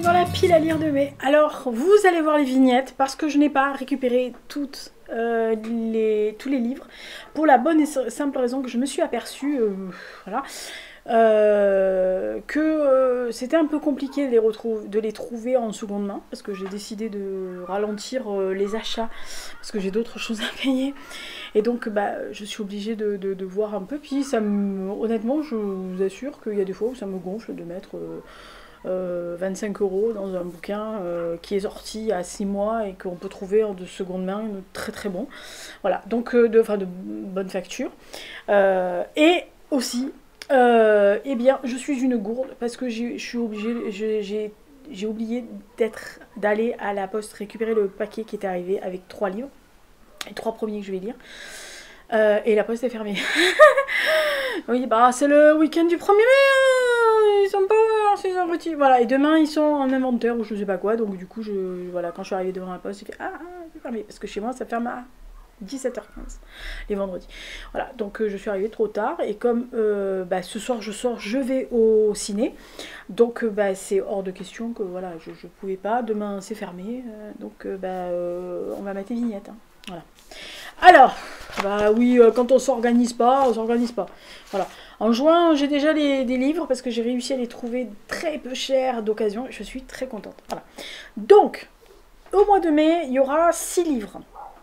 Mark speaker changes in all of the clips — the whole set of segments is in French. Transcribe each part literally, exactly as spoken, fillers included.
Speaker 1: dans la pile à lire de mai. Alors, vous allez voir les vignettes parce que je n'ai pas récupéré toutes, euh, les, tous les livres pour la bonne et simple raison que je me suis aperçue, euh, voilà, euh, que euh, c'était un peu compliqué de les, de les trouver en seconde main parce que j'ai décidé de ralentir euh, les achats parce que j'ai d'autres choses à payer. Et donc, bah, je suis obligée de, de, de voir un peu. Puis, ça me, honnêtement, je vous assure qu'il y a des fois où ça me gonfle de mettre euh, euh, vingt-cinq euros dans un bouquin euh, qui est sorti à six mois et qu'on peut trouver en de seconde main, très très bon. Voilà, donc, euh, de, enfin, de bonne facture. Euh, et aussi, euh, eh bien, je suis une gourde parce que je suis obligée, j'ai j'ai oublié d'être d'aller à la poste récupérer le paquet qui était arrivé avec trois livres. Les trois premiers que je vais lire. Euh, et la poste est fermée. Oui, bah c'est le week-end du premier mai, euh, ils sont pas c'est un petit. Voilà, et demain ils sont en inventaire ou je sais pas quoi, donc du coup, je, voilà, quand je suis arrivée devant la poste, j'ai fait ah, ah c'est fermé, parce que chez moi ça ferme à dix-sept heures quinze les vendredis. Voilà, donc euh, je suis arrivée trop tard et comme euh, bah, ce soir je sors, je vais au ciné, donc euh, bah, c'est hors de question que voilà, je, je pouvais pas. Demain c'est fermé, euh, donc euh, bah, euh, on va mettre les vignettes. Hein. Voilà. Alors, bah oui, euh, quand on s'organise pas, on s'organise pas. Voilà. En juin, j'ai déjà les, des livres parce que j'ai réussi à les trouver très peu chers d'occasion. Je suis très contente. Voilà. Donc, au mois de mai, il y aura six livres.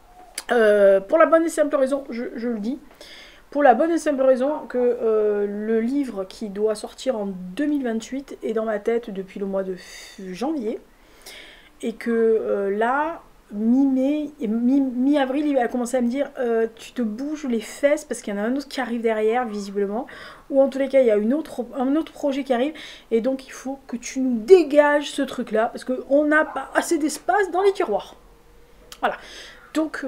Speaker 1: Euh, pour la bonne et simple raison, je, je le dis, pour la bonne et simple raison que euh, le livre qui doit sortir en deux mille vingt-huit est dans ma tête depuis le mois de janvier. Et que euh, là, mi-mai, mi-avril, il va commencer à me dire euh, tu te bouges les fesses parce qu'il y en a un autre qui arrive derrière, visiblement. Ou en tous les cas, il y a une autre, un autre projet qui arrive. Et donc, il faut que tu nous dégages ce truc-là parce qu'on n'a pas assez d'espace dans les tiroirs. Voilà. Donc,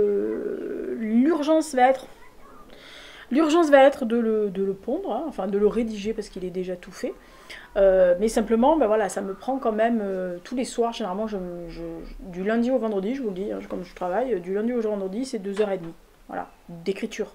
Speaker 1: euh, l'urgence va être... L'urgence va être de le, de le pondre, hein, enfin de le rédiger parce qu'il est déjà tout fait. Euh, mais simplement, ben voilà, ça me prend quand même euh, tous les soirs, généralement, je, je, du lundi au vendredi, je vous le dis, hein, comme je travaille, du lundi au vendredi, c'est deux heures trente, voilà, d'écriture.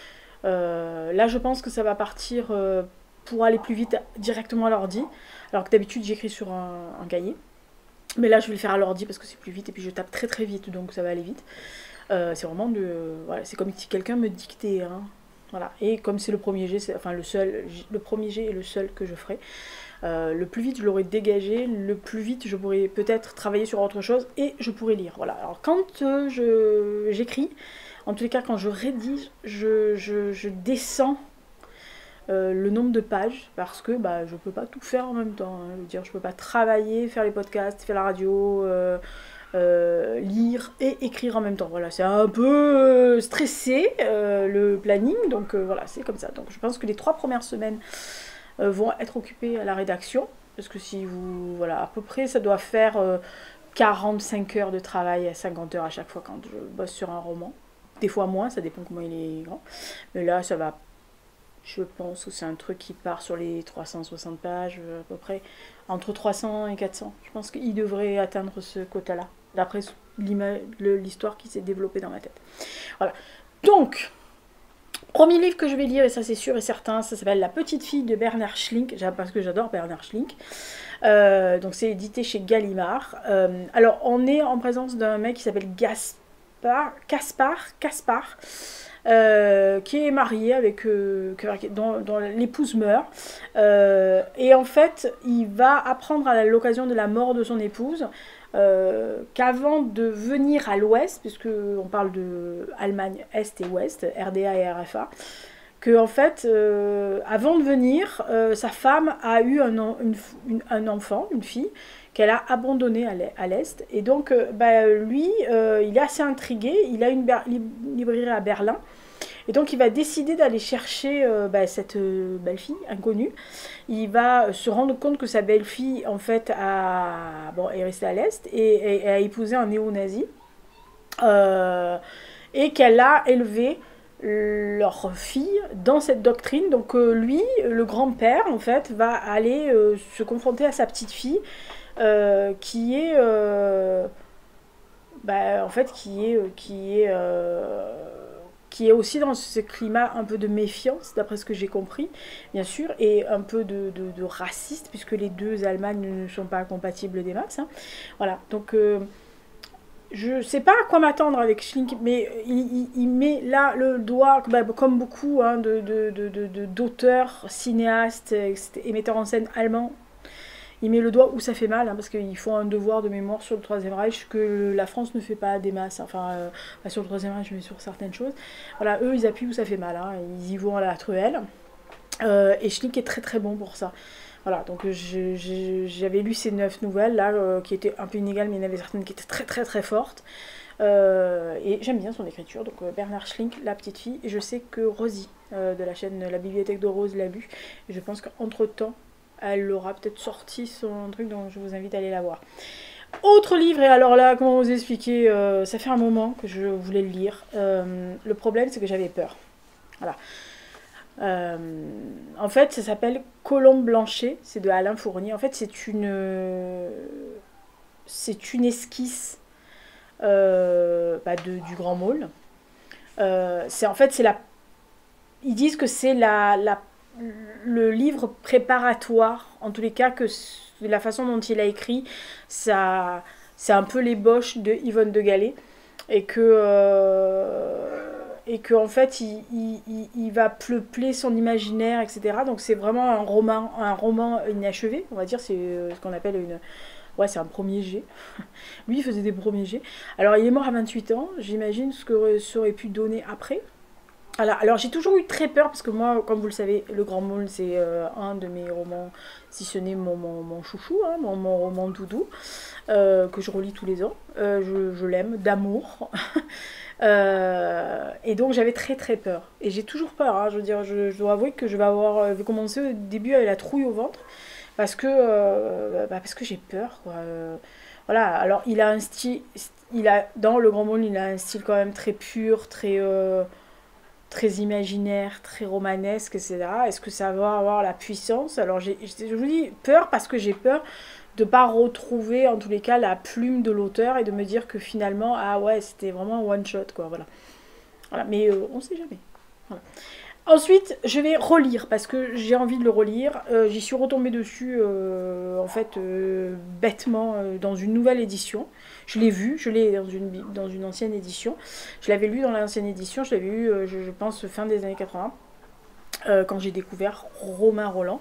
Speaker 1: Euh, là, je pense que ça va partir euh, pour aller plus vite directement à l'ordi, alors que d'habitude, j'écris sur un, un cahier. Mais là, je vais le faire à l'ordi parce que c'est plus vite, et puis je tape très très vite, donc ça va aller vite. Euh, c'est vraiment de... Voilà, c'est comme si quelqu'un me dictait, hein. Voilà. Et comme c'est le premier jet, c'est, enfin le seul, le premier jet est le seul que je ferai. Euh, le plus vite je l'aurai dégagé, le plus vite je pourrai peut-être travailler sur autre chose et je pourrai lire. Voilà. Alors quand euh, je, j'écris, en tous les cas quand je rédige, je, je, je descends euh, le nombre de pages parce que bah, je ne peux pas tout faire en même temps. Hein. Je veux dire, je ne peux pas travailler, faire les podcasts, faire la radio... Euh, Euh, lire et écrire en même temps. Voilà, c'est un peu stressé euh, le planning, donc euh, voilà, c'est comme ça. Donc je pense que les trois premières semaines euh, vont être occupées à la rédaction, parce que si vous, voilà, à peu près, ça doit faire euh, quarante-cinq heures de travail à cinquante heures à chaque fois quand je bosse sur un roman. Des fois moins, ça dépend comment il est grand. Mais là, ça va, je pense que c'est un truc qui part sur les trois cent soixante pages, à peu près, entre trois cents et quatre cents. Je pense qu'il devrait atteindre ce quota-là, d'après l'histoire qui s'est développée dans ma tête. Voilà. Donc, premier livre que je vais lire, et ça c'est sûr et certain, ça s'appelle La petite fille de Bernard Schlink, parce que j'adore Bernard Schlink. Euh, donc c'est édité chez Gallimard. Euh, alors, on est en présence d'un mec qui s'appelle Gaspard, Caspar, Caspar, Euh, qui est marié avec euh, dont, dont l'épouse meurt euh, et en fait il va apprendre à l'occasion de la mort de son épouse euh, qu'avant de venir à l'ouest, puisque on parle de Allemagne Est et Ouest, R D A et R F A, que en fait euh, avant de venir euh, sa femme a eu un, une, une, un enfant, une fille qu'elle a abandonné à l'Est. Et donc, euh, bah, lui, euh, il est assez intrigué. Il a une librairie à Berlin. Et donc, il va décider d'aller chercher euh, bah, cette euh, belle-fille inconnue. Il va se rendre compte que sa belle-fille, en fait, a, bon, est restée à l'Est et, et, et a épousé un néo-nazi. Euh, et qu'elle a élevé leur fille dans cette doctrine. Donc, euh, lui, le grand-père, en fait, va aller euh, se confronter à sa petite-fille. Euh, qui est euh, bah, en fait qui est qui est euh, qui est aussi dans ce climat un peu de méfiance, d'après ce que j'ai compris, bien sûr, et un peu de, de, de raciste, puisque les deux Allemagnes ne sont pas compatibles des masses. Hein. Voilà, donc euh, je ne sais pas à quoi m'attendre avec Schlink, mais il, il, il met là le doigt, bah, comme beaucoup hein, de, de, de, de, de, d'auteurs, cinéastes et metteurs en scène allemands, il met le doigt où ça fait mal, hein, parce qu'ils font un devoir de mémoire sur le Troisième Reich que la France ne fait pas des masses. Enfin, euh, pas sur le Troisième Reich, mais sur certaines choses. Voilà, eux, ils appuient où ça fait mal. Hein, ils y vont à la truelle. Euh, et Schlink est très très bon pour ça. Voilà, donc j'avais lu ces neuf nouvelles, là, euh, qui étaient un peu inégales, mais il y en avait certaines qui étaient très très très fortes. Euh, et j'aime bien son écriture, donc euh, Bernard Schlink, La Petite Fille. Et je sais que Rosie, euh, de la chaîne La Bibliothèque de Rose, l'a lu. Et je pense qu'entre-temps, elle aura peut-être sorti son truc, donc je vous invite à aller la voir. Autre livre, et alors là, comment vous expliquer, euh, ça fait un moment que je voulais le lire. Euh, le problème, c'est que j'avais peur. Voilà. Euh, en fait, ça s'appelle Colombe Blanchet, c'est de Alain Fournier. En fait, c'est une, c'est une esquisse euh, bah de, du Grand Môle. Euh, c'est en fait, c'est la, ils disent que c'est la, la le livre préparatoire, en tous les cas, que la façon dont il a écrit, ça, c'est un peu l'ébauche de Yvonne de Gallet, et que, euh, et que en fait, il, il, il va peupler son imaginaire, et cetera. Donc c'est vraiment un roman, un roman inachevé, on va dire, c'est ce qu'on appelle une... Ouais, c'est un premier jet. Lui, il faisait des premiers jets. Alors, il est mort à vingt-huit ans, j'imagine ce que ça aurait pu donner après. Alors, alors j'ai toujours eu très peur, parce que moi, comme vous le savez, Le Grand Môle, c'est euh, un de mes romans, si ce n'est mon, mon, mon chouchou, hein, mon, mon roman doudou, euh, que je relis tous les ans. Euh, je je l'aime, d'amour. euh, et donc j'avais très très peur. Et j'ai toujours peur, hein, je veux dire, je, je dois avouer que je vais avoir, je vais commencer au début avec la trouille au ventre, parce que, euh, bah, parce que j'ai peur, quoi. Euh, voilà, alors il a un style, il a, dans Le Grand Môle, il a un style quand même très pur, très... Euh, très imaginaire, très romanesque, et cetera. Est-ce que ça va avoir la puissance? Alors, j'ai, je vous dis peur parce que j'ai peur de ne pas retrouver, en tous les cas, la plume de l'auteur et de me dire que finalement, ah ouais, c'était vraiment un one-shot, quoi, voilà. Voilà, mais euh, on ne sait jamais. Voilà. Ensuite, je vais relire, parce que j'ai envie de le relire. Euh, j'y suis retombée dessus, euh, en fait, euh, bêtement, euh, dans une nouvelle édition. Je l'ai vu, je l'ai dans une, dans une ancienne édition. Je l'avais lu dans l'ancienne édition, je l'avais lu, euh, je, je pense, fin des années quatre-vingts, euh, quand j'ai découvert Romain Roland.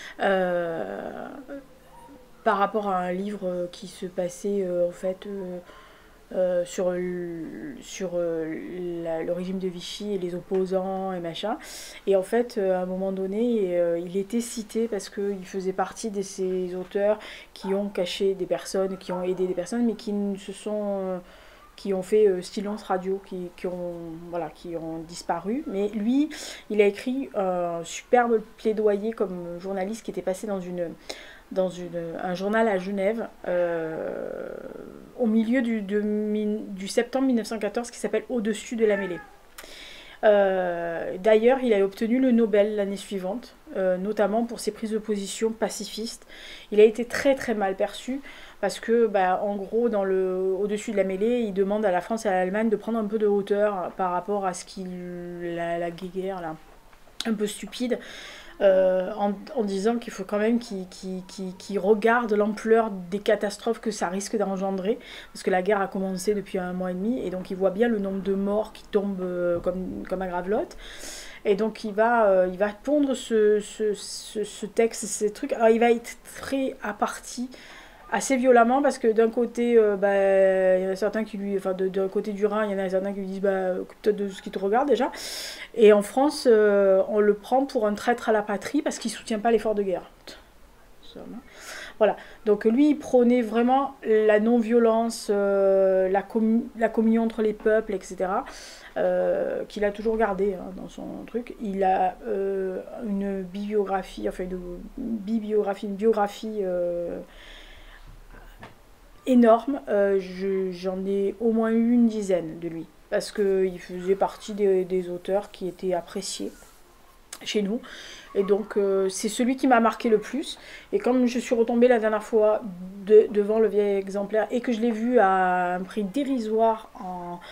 Speaker 1: Euh, par rapport à un livre qui se passait, euh, en fait... Euh, Euh, sur, le, sur euh, la, le régime de Vichy et les opposants et machin. Et en fait, euh, à un moment donné, euh, il était cité parce qu'il faisait partie de ces auteurs qui ont caché des personnes, qui ont aidé des personnes, mais qui se sont... Euh, qui ont fait euh, silence radio, qui, qui, ont, voilà, qui ont disparu. Mais lui, il a écrit un superbe plaidoyer comme journaliste qui était passé dans une... dans une, un journal à Genève, euh, au milieu du, de, du septembre mille neuf cent quatorze, qui s'appelle Au-dessus de la mêlée. Euh, D'ailleurs, il a obtenu le Nobel l'année suivante, euh, notamment pour ses prises de position pacifistes. Il a été très très mal perçu, parce que, bah, en gros, dans le Au-dessus de la mêlée, il demande à la France et à l'Allemagne de prendre un peu de hauteur par rapport à ce qu'il... la, la guerre, là, un peu stupide, Euh, en, en disant qu'il faut quand même qu'ils qu'ils, qu'ils, qu'ils regardent l'ampleur des catastrophes que ça risque d'engendrer, parce que la guerre a commencé depuis un mois et demi, et donc il voit bien le nombre de morts qui tombent euh, comme, comme à Gravelotte, et donc il va, euh, il va pondre ce, ce, ce, ce texte, ces trucs. Alors il va être très à partie, assez violemment, parce que d'un côté, euh, bah, il y en a certains qui lui, enfin d'un côté du Rhin, il y en a certains qui lui disent, bah, occupe-toi de ce qui te regarde déjà. Et en France, euh, on le prend pour un traître à la patrie parce qu'il soutient pas l'effort de guerre. Voilà. Donc lui, il prônait vraiment la non-violence, euh, la, commu la communion entre les peuples, et cetera. Euh, qu'il a toujours gardé hein, dans son truc. Il a euh, une bibliographie, enfin une bibliographie, une biographie. Euh, énorme, euh, j'en ai au moins eu une dizaine de lui, parce qu'il faisait partie des, des auteurs qui étaient appréciés chez nous, et donc euh, c'est celui qui m'a marqué le plus. Et comme je suis retombée la dernière fois de, devant le vieil exemplaire, et que je l'ai vu à un prix dérisoire en,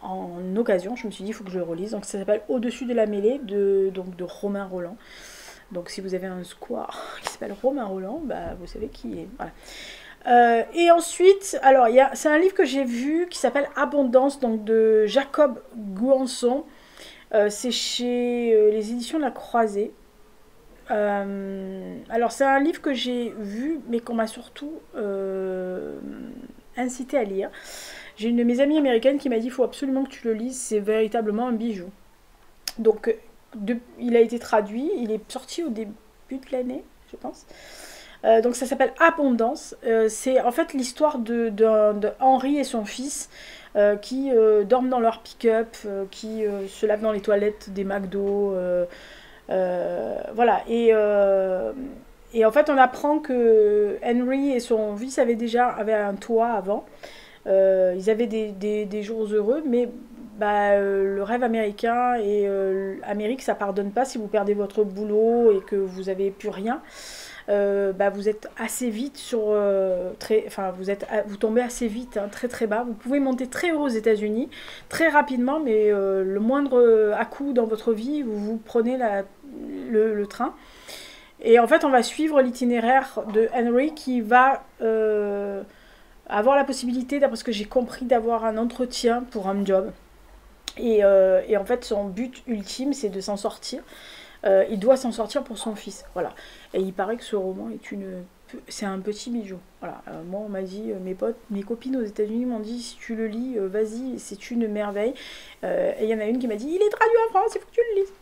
Speaker 1: en occasion, je me suis dit il faut que je le relise. Donc ça s'appelle Au-dessus de la mêlée de, donc, de Romain Rolland. Donc si vous avez un square qui s'appelle Romain Rolland, bah, vous savez qui est. Voilà. Euh, et ensuite, alors c'est un livre que j'ai vu qui s'appelle Abondance, donc de Jacob Gouanson. Euh, c'est chez euh, les éditions de la Croisée. Euh, alors c'est un livre que j'ai vu, mais qu'on m'a surtout euh, incité à lire. J'ai une de mes amies américaines qui m'a dit il faut absolument que tu le lises, c'est véritablement un bijou. Donc de, il a été traduit, il est sorti au début de l'année, je pense. Euh, donc ça s'appelle Abondance. Euh, c'est en fait l'histoire de, de, de Henri et son fils euh, qui euh, dorment dans leur pick-up, euh, qui euh, se lavent dans les toilettes des McDo. Euh, euh, voilà. Et, euh, et en fait on apprend que Henry et son fils avaient déjà avaient un toit avant. Euh, ils avaient des, des, des jours heureux, mais bah, euh, le rêve américain et euh, l'Amérique, ça pardonne pas si vous perdez votre boulot et que vous n'avez plus rien. Euh, bah, vous êtes assez vite sur euh, très, enfin vous êtes vous tombez assez vite hein, très très bas. Vous pouvez monter très haut aux États-Unis très rapidement, mais euh, le moindre à-coup dans votre vie, vous, vous prenez la, le, le train. Et en fait, on va suivre l'itinéraire de Henry qui va euh, avoir la possibilité, d'après ce que j'ai compris, d'avoir un entretien pour un job. Et, euh, et en fait, son but ultime, c'est de s'en sortir. Euh, il doit s'en sortir pour son fils, voilà. Et il paraît que ce roman est une, c'est un petit bijou, voilà. Euh, moi, on m'a dit, euh, mes potes, mes copines aux États-Unis m'ont dit, si tu le lis, euh, vas-y, c'est une merveille. Euh, et il y en a une qui m'a dit, il est traduit en France, il faut que tu le lises.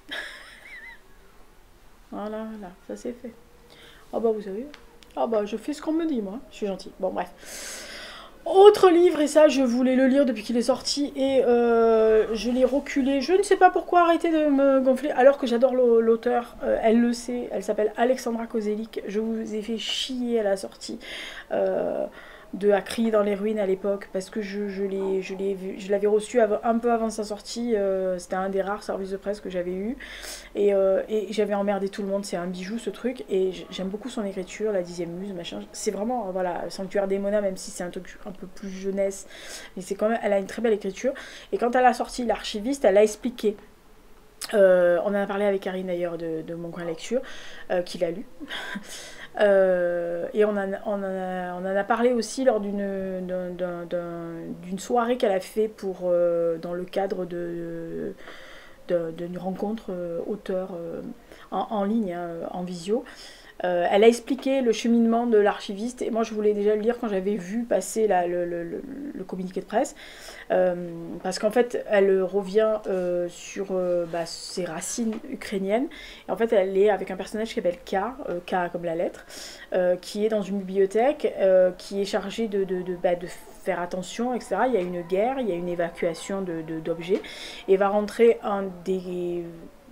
Speaker 1: Voilà, là, ça c'est fait. Ah bah vous savez, ah bah je fais ce qu'on me dit, moi. Je suis gentille. Bon bref. Autre livre, et ça je voulais le lire depuis qu'il est sorti et euh, je l'ai reculé, je ne sais pas pourquoi, arrêter de me gonfler alors que j'adore l'auteur, euh, elle le sait, elle s'appelle Alexandra Kozelik, je vous ai fait chier à la sortie euh, de À crier dans les ruines à l'époque parce que je, je l'avais reçu un peu avant sa sortie, euh, c'était un des rares services de presse que j'avais eu et, euh, et j'avais emmerdé tout le monde, c'est un bijou ce truc et j'aime beaucoup son écriture, la dixième muse, machin, c'est vraiment, voilà, Sanctuaire des Mona, même si c'est un truc un peu plus jeunesse, mais c'est quand même, elle a une très belle écriture et quand elle a sorti L'Archiviste, elle a expliqué. Euh, on en a parlé avec Karine d'ailleurs de, de Mon Coin Lecture, euh, qui l'a lu. euh, et on, a, on, en a, on en a parlé aussi lors d'une d'une soirée qu'elle a fait pour, euh, dans le cadre de d'une rencontre euh, auteur euh, en, en ligne, hein, en visio. Euh, elle a expliqué le cheminement de l'archiviste et moi je voulais déjà le lire quand j'avais vu passer la, le, le, le, le communiqué de presse euh, parce qu'en fait elle revient euh, sur euh, bah, ses racines ukrainiennes et en fait elle est avec un personnage qui s'appelle K, euh, K comme la lettre, euh, qui est dans une bibliothèque, euh, qui est chargé de, de, de, bah, de faire attention, et cetera. Il y a une guerre, il y a une évacuation d'objets de, de, et va rentrer un des...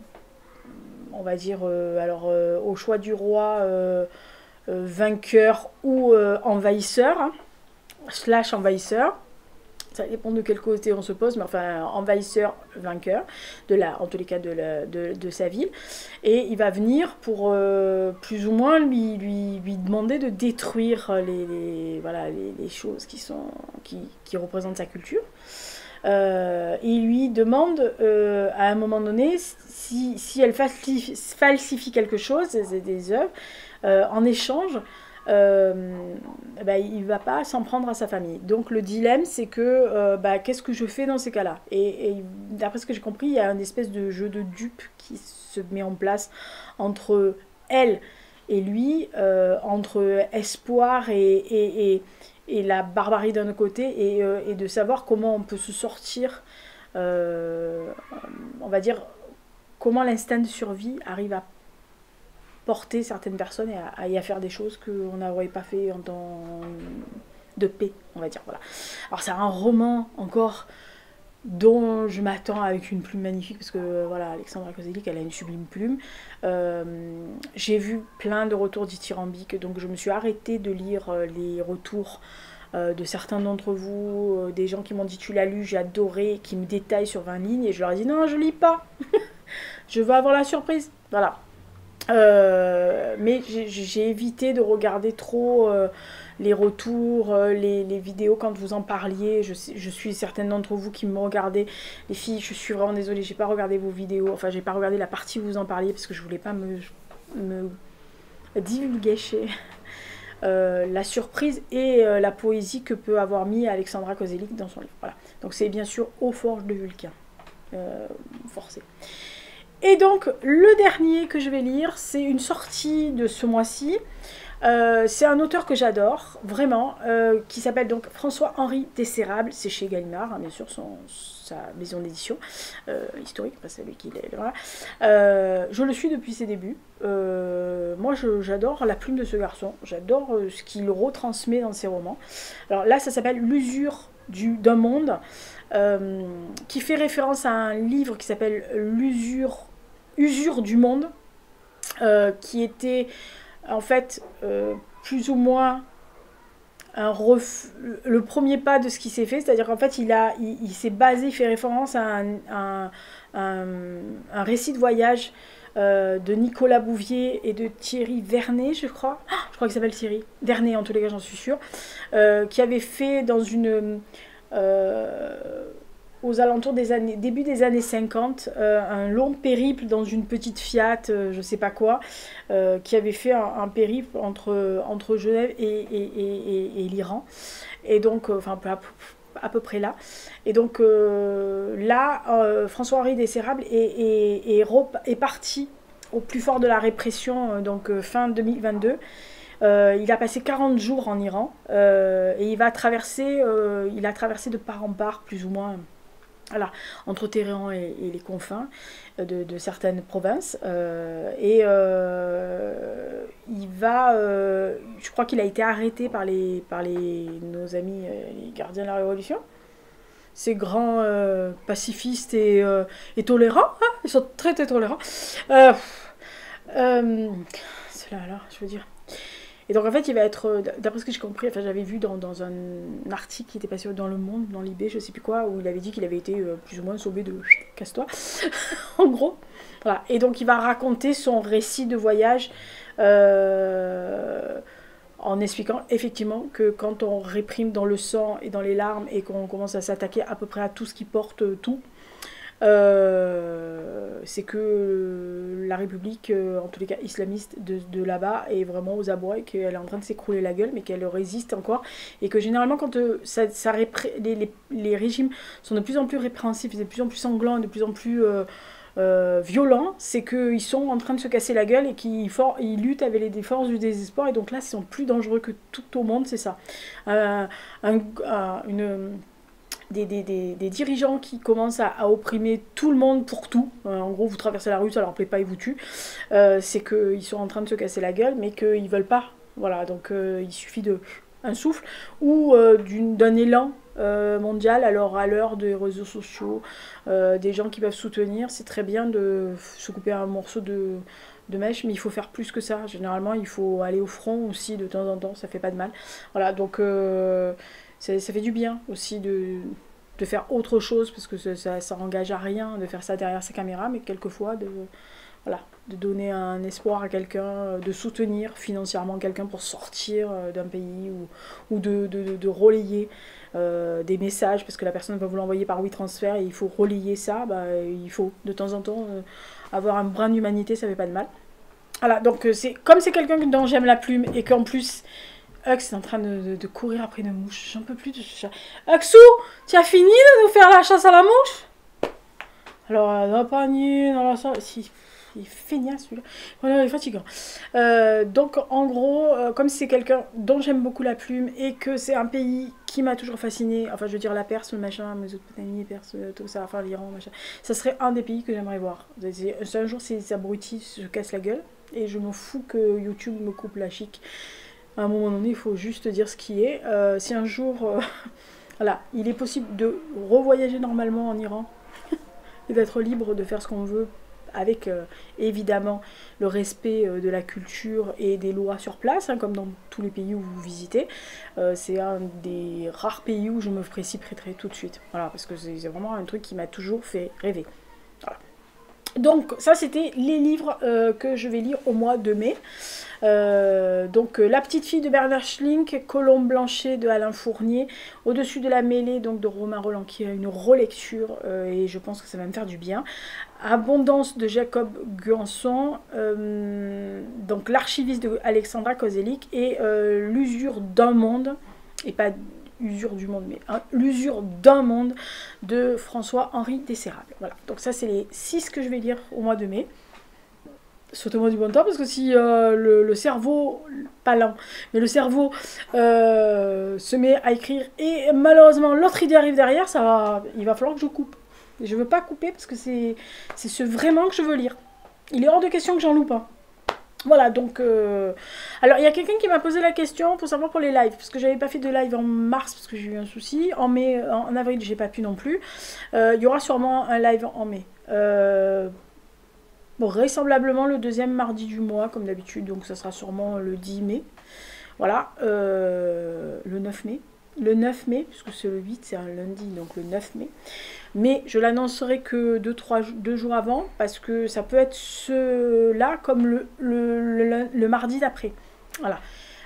Speaker 1: on va dire, euh, alors euh, au choix du roi, euh, euh, vainqueur ou euh, envahisseur, hein, slash envahisseur. Ça dépend de quel côté on se pose, mais enfin, envahisseur, vainqueur, de la, en tous les cas de, la, de, de sa ville. Et il va venir pour euh, plus ou moins lui, lui, lui demander de détruire les, les, voilà, les, les choses qui, sont, qui, qui représentent sa culture. Euh, et il lui demande euh, à un moment donné si, si elle falsifie, falsifie quelque chose, des, des œuvres, euh, en échange, euh, bah, il ne va pas s'en prendre à sa famille. Donc le dilemme, c'est que euh, bah, qu'est-ce que je fais dans ces cas-là? Et, et d'après ce que j'ai compris, il y a une espèce de jeu de dupe qui se met en place entre elle et lui, euh, entre espoir et... et, et et la barbarie d'un côté, et, euh, et de savoir comment on peut se sortir, euh, on va dire, comment l'instinct de survie arrive à porter certaines personnes et à, à, et à faire des choses qu'on n'aurait pas fait en temps de paix, on va dire. Voilà. Alors c'est un roman encore dont je m'attends avec une plume magnifique, parce que voilà, Alexandra Kozelik, elle a une sublime plume. Euh, j'ai vu plein de retours dithyrambiques, donc je me suis arrêtée de lire les retours euh, de certains d'entre vous, euh, des gens qui m'ont dit tu l'as lu, j'ai adoré, qui me détaillent sur vingt lignes, et je leur ai dit non, je lis pas, je veux avoir la surprise, voilà. Euh, mais j'ai évité de regarder trop euh, les retours, euh, les, les vidéos quand vous en parliez. Je, je suis certaines d'entre vous qui me regardez. Les filles, je suis vraiment désolée, j'ai pas regardé vos vidéos. Enfin, j'ai pas regardé la partie où vous en parliez parce que je voulais pas me, me divulguer chez euh, la surprise et euh, la poésie que peut avoir mis Alexandra Kozelik dans son livre. Voilà. Donc c'est bien sûr Aux Forges de Vulcain. Euh, forcé. Et donc, le dernier que je vais lire, c'est une sortie de ce mois-ci. Euh, c'est un auteur que j'adore, vraiment, euh, qui s'appelle donc François-Henri Dessérables. C'est chez Gallimard, hein, bien sûr, son, sa maison d'édition euh, historique, parce que c'est lui qui est... Voilà. Euh, je le suis depuis ses débuts. Euh, moi, j'adore la plume de ce garçon. J'adore euh, ce qu'il retransmet dans ses romans. Alors là, ça s'appelle L'usure d'un monde, euh, qui fait référence à un livre qui s'appelle L'usure Usure du monde, euh, qui était en fait euh, plus ou moins un ref... le premier pas de ce qui s'est fait, c'est-à-dire qu'en fait il, a, il, il s'est basé, il fait référence à un, un, un, un récit de voyage euh, de Nicolas Bouvier et de Thierry Vernet, je crois, ah, je crois qu'il s'appelle Thierry Vernet, en tous les cas j'en suis sûre, euh, qui avait fait dans une... Euh, aux alentours des années, début des années cinquante, euh, un long périple dans une petite Fiat, euh, je sais pas quoi, euh, qui avait fait un, un périple entre, entre Genève et, et, et, et, et l'Iran, et donc, euh, enfin, à, à peu près là, et donc euh, là, euh, François-Henri Dessérables est, est, est, est parti au plus fort de la répression, euh, donc euh, fin deux mille vingt-deux. Euh, il a passé quarante jours en Iran, euh, et il va traverser, euh, il a traversé de part en part, plus ou moins, voilà, entre Téhéran et, et les confins de, de certaines provinces. Euh, et euh, il va, euh, je crois qu'il a été arrêté par, les, par les, nos amis, euh, les gardiens de la Révolution. Ces grands euh, pacifistes et, euh, et tolérants, hein, ils sont très très tolérants. Euh, euh, c'est là alors, je veux dire. Et donc en fait il va être, d'après ce que j'ai compris, enfin j'avais vu dans, dans un article qui était passé dans Le Monde, dans l'I B, je sais plus quoi, où il avait dit qu'il avait été euh, plus ou moins sauvé de casse-toi, en gros. Voilà. Et donc il va raconter son récit de voyage euh, en expliquant effectivement que quand on réprime dans le sang et dans les larmes et qu'on commence à s'attaquer à peu près à tout ce qui porte tout, Euh, c'est que la République, euh, en tous les cas islamiste de, de là-bas, est vraiment aux abois et qu'elle est en train de s'écrouler la gueule, mais qu'elle résiste encore. Et que généralement, quand euh, ça, ça répré les, les, les régimes sont de plus en plus répréhensifs, de plus en plus sanglants, de plus en plus euh, euh, violents, c'est qu'ils sont en train de se casser la gueule et qu'ils ils luttent avec les forces du désespoir. Et donc là, ils sont plus dangereux que tout au monde, c'est ça. Euh, un, un, une... Des, des, des, des dirigeants qui commencent à, à opprimer tout le monde pour tout. Euh, en gros, vous traversez la rue, ça leur plaît pas, ils vous tuent. Euh, c'est qu'ils sont en train de se casser la gueule, mais qu'ils veulent pas. Voilà, donc euh, il suffit de un souffle ou euh, d'un élan euh, mondial. Alors à l'heure des réseaux sociaux, euh, des gens qui peuvent soutenir, c'est très bien de se couper un morceau de, de mèche, mais il faut faire plus que ça. Généralement, il faut aller au front aussi de temps en temps, ça fait pas de mal. Voilà, donc... Euh, Ça, ça fait du bien aussi de, de faire autre chose, parce que ça, ça, ça engage à rien de faire ça derrière sa caméra, mais quelquefois de, voilà, de donner un espoir à quelqu'un, de soutenir financièrement quelqu'un pour sortir d'un pays, ou, ou de, de, de relayer euh, des messages, parce que la personne va vous l'envoyer par WeTransfer et il faut relayer ça, bah, il faut de temps en temps euh, avoir un brin d'humanité, ça fait pas de mal. Voilà, donc c'est comme c'est quelqu'un dont j'aime la plume et qu'en plus... Hux est en train de, de, de courir après une mouche. J'en peux plus de ce chat. Huxou, tu as fini de nous faire la chasse à la mouche? Alors, dans le panier, dans la salle... Si, il est feignasse celui-là. Voilà, il est fatigant. Euh, donc, en gros, euh, comme c'est quelqu'un dont j'aime beaucoup la plume et que c'est un pays qui m'a toujours fasciné, enfin, je veux dire, la Perse, le machin, Mésopotamie, Perse, tout ça, enfin, l'Iran, machin, ça serait un des pays que j'aimerais voir. Un jour, ces abrutis se cassent la gueule et je m'en fous que YouTube me coupe la chic. À un moment donné, il faut juste dire ce qui est. Euh, si un jour, euh, voilà, il est possible de revoyager normalement en Iran et d'être libre de faire ce qu'on veut, avec euh, évidemment le respect euh, de la culture et des lois sur place, hein, comme dans tous les pays où vous visitez, euh, c'est un des rares pays où je me précipiterai tout de suite. Voilà, parce que c'est vraiment un truc qui m'a toujours fait rêver. Voilà. Donc ça c'était les livres euh, que je vais lire au mois de mai. Euh, donc, euh, La petite fille de Bernard Schlink, Colombe Blanchet de Alain Fournier, Au-dessus de la mêlée donc de Romain Roland, qui a une relecture euh, et je pense que ça va me faire du bien. Abondance de Jacob Guanson, euh, donc L'archiviste de Alexandra Kozelik et euh, L'usure d'un monde, et pas Usure du monde, mais hein, L'usure d'un monde de François-Henri Dessérables. Voilà, donc ça c'est les six que je vais lire au mois de mai. Sautez-moi du bon temps, parce que si euh, le, le cerveau, pas lent, mais le cerveau euh, se met à écrire et malheureusement l'autre idée arrive derrière, ça va, il va falloir que je coupe. Et je veux pas couper parce que c'est ce vraiment que je veux lire. Il est hors de question que j'en loupe pas. Voilà, donc... Euh... Alors, il y a quelqu'un qui m'a posé la question pour savoir pour les lives, parce que j'avais pas fait de live en mars, parce que j'ai eu un souci. En mai, en avril, j'ai pas pu non plus. Euh, il y aura sûrement un live en mai. Euh... Bon, vraisemblablement le deuxième mardi du mois, comme d'habitude, donc ça sera sûrement le dix mai. Voilà, euh... le neuf mai. Le neuf mai, puisque c'est le huit, c'est un lundi, donc le neuf mai. Mais je l'annoncerai que deux jours avant, parce que ça peut être ceux-là comme le, le, le, le mardi d'après. Voilà.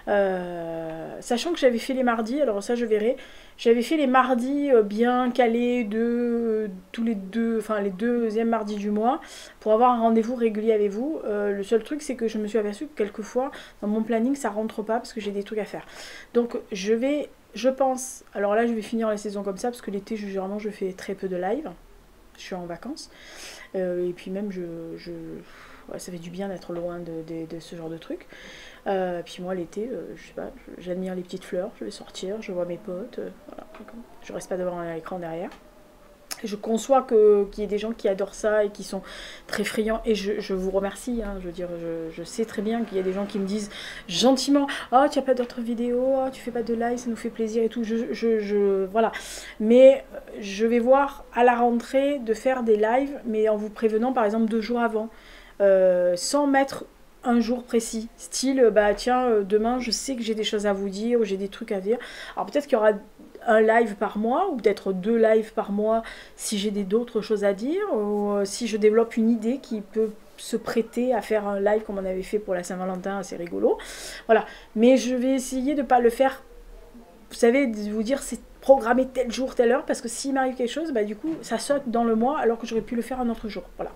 Speaker 1: Euh, sachant que j'avais fait les mardis, alors ça je verrai, j'avais fait les mardis bien calés de tous les deux, enfin les deuxièmes mardis du mois, pour avoir un rendez-vous régulier avec vous. Euh, le seul truc c'est que je me suis aperçue que quelquefois dans mon planning ça rentre pas parce que j'ai des trucs à faire. Donc je vais, je pense, alors là je vais finir la saison comme ça parce que l'été généralement je fais très peu de live, je suis en vacances, euh, et puis même je, je ouais, ça fait du bien d'être loin de, de, de ce genre de trucs. Euh, puis moi l'été, euh, je sais pas, j'admire les petites fleurs, je vais sortir, je vois mes potes, euh, voilà, je reste pas devant un écran derrière. Et je conçois que, qu'il y ait des gens qui adorent ça et qui sont très friands, et je, je vous remercie, hein, je veux dire, je, je sais très bien qu'il y a des gens qui me disent gentiment « Oh, tu n'as pas d'autres vidéos, oh, tu fais pas de live, ça nous fait plaisir et tout », je, je, je, voilà. Mais je vais voir à la rentrée de faire des lives, mais en vous prévenant par exemple deux jours avant, euh, sans mettre un jour précis, style bah tiens euh, demain je sais que j'ai des choses à vous dire ou j'ai des trucs à dire. Alors peut-être qu'il y aura un live par mois ou peut-être deux lives par mois si j'ai d'autres choses à dire, ou euh, si je développe une idée qui peut se prêter à faire un live comme on avait fait pour la Saint-Valentin, assez rigolo. Voilà, mais je vais essayer de ne pas le faire, vous savez, de vous dire c'est programmé tel jour, telle heure, parce que s'il m'arrive quelque chose, bah du coup ça saute dans le mois alors que j'aurais pu le faire un autre jour. Voilà,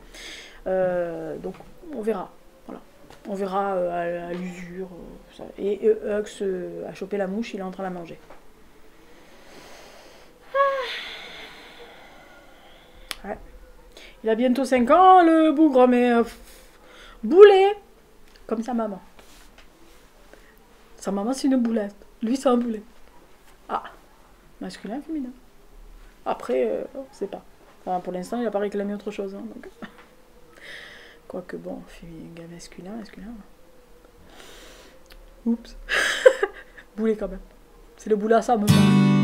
Speaker 1: euh, donc on verra. On verra euh, à, à l'usure. Euh, et euh, Hux euh, a chopé la mouche, il est en train de la manger. Ouais. Il a bientôt cinq ans, le bougre, mais... Euh, boulet comme sa maman. Sa maman, c'est une boulette. Lui, c'est un boulet. Ah, masculin, féminin. Après, euh, on ne sait pas. Enfin, pour l'instant, il n'a pas réclamé autre chose. Hein, donc... Quoique bon, féminin, masculin, masculin. Oups. Boulet quand même. C'est le boulet à ça, me